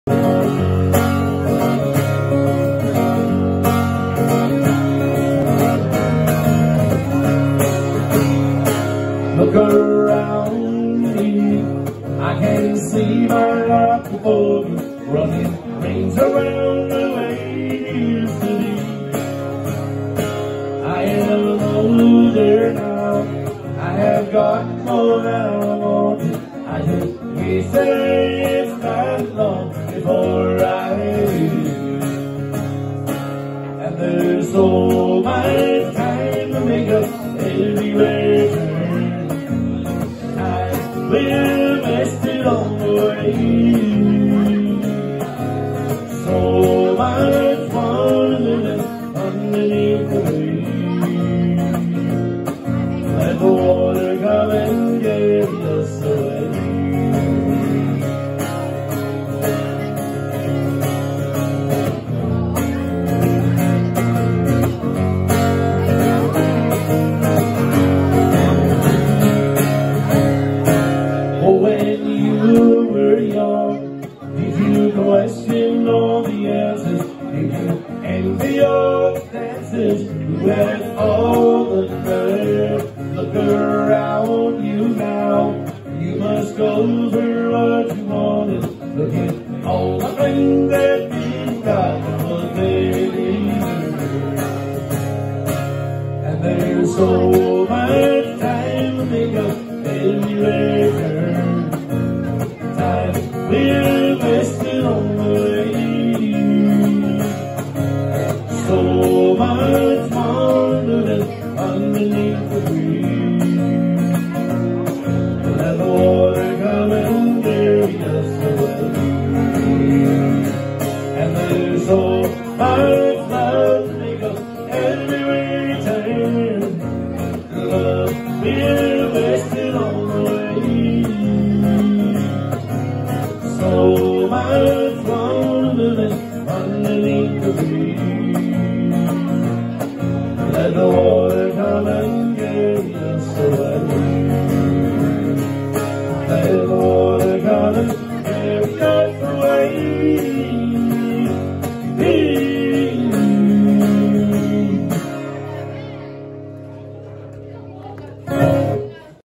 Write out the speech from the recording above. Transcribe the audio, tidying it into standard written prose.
Look around me, I can see my life before me, running rings around the way it used to be. I am older now, I have got more than I wanted. I just wish that it's not long before I leave. And there's so much time to make up everywhere turn. We're missed it on the way. So much fun living underneath the waves. Let the water come and get us away. When you were young, did you question all the answers? Did you envy your dances? Who had all the nerve? Look around you now, you must go for what you wanted. Look at all the things that you've got, what they deserve. And there's so much time to make up everywhere turn. We're wasted on the way. So much more living underneath the breeze. Let the water come and carry us away. And there's so much love to make up every turn. Love, we're wasted on the way. So much fun living underneath the breeze. Let the